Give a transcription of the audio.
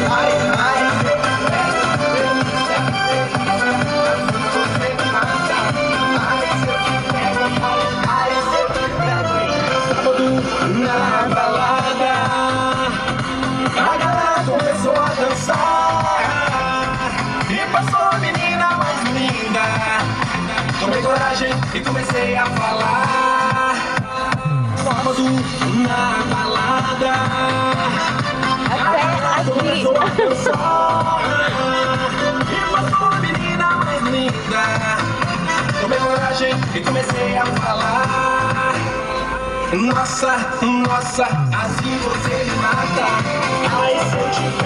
Na balada, a galera começou a dançar e passou a menina mais linda. Tomei coragem e comecei a falar. Sábado na balada, a galera começou a dançar e passou a menina mais linda. Tomei coragem e comecei a falar. Nossa, nossa, assim você me mata. Ai, se eu te